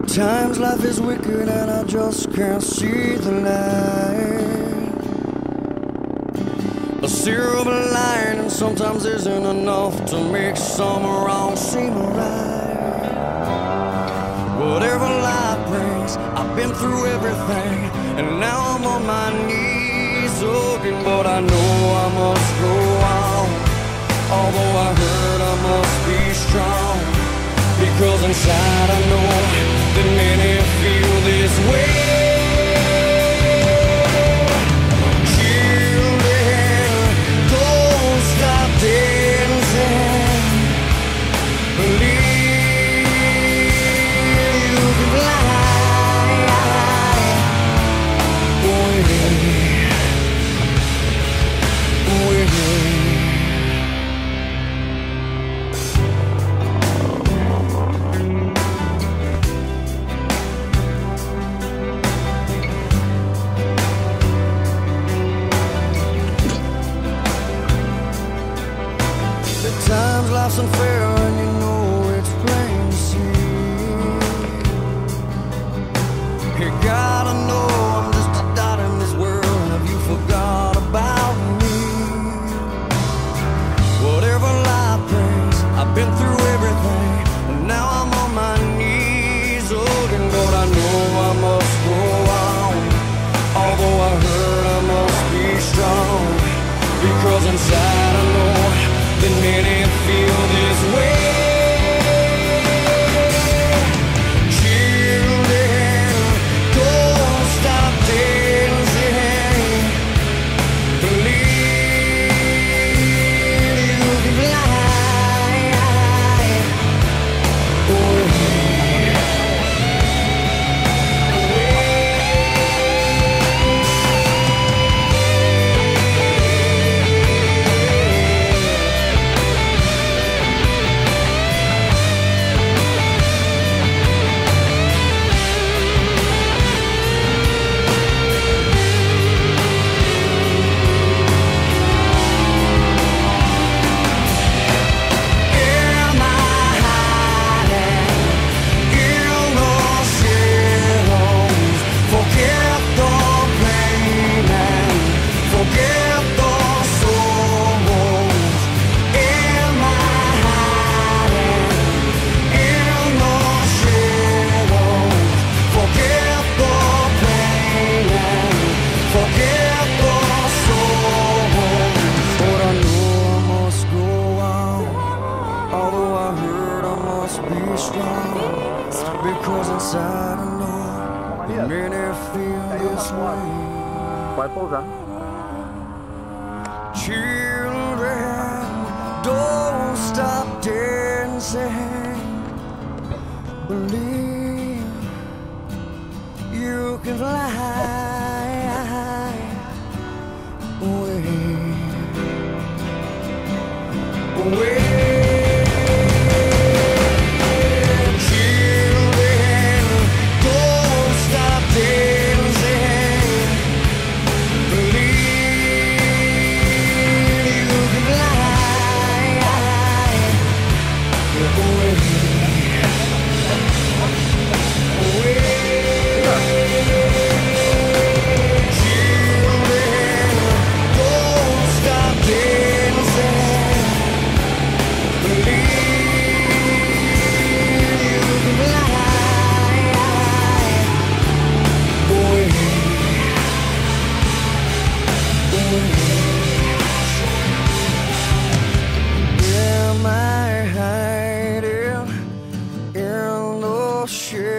Times life is wicked and I just can't see the light. A silver lining sometimes isn't enough to make some wrong seem right. Whatever life brings, I've been through everything, and now I'm on my knees looking, but I know I must go on. Although I hurt, I must be strong, because inside I know that many feel this way. Children, don't stop dancing. Believe you can fly. Times life's unfair and you know it's plain to see. You gotta know I'm just a dot in this world. Have you forgot about me? Whatever life brings, I've been through everything, and now I'm on my knees looking, but I know I must go on. Although I hurt, I must be strong, because inside I know that many feel this way. Children, don't stop dancing. Believe you can fly. Because inside I know that many feel this way. Children, don't stop dancing. Believe you can fly away, away. Am I hiding in the shadows?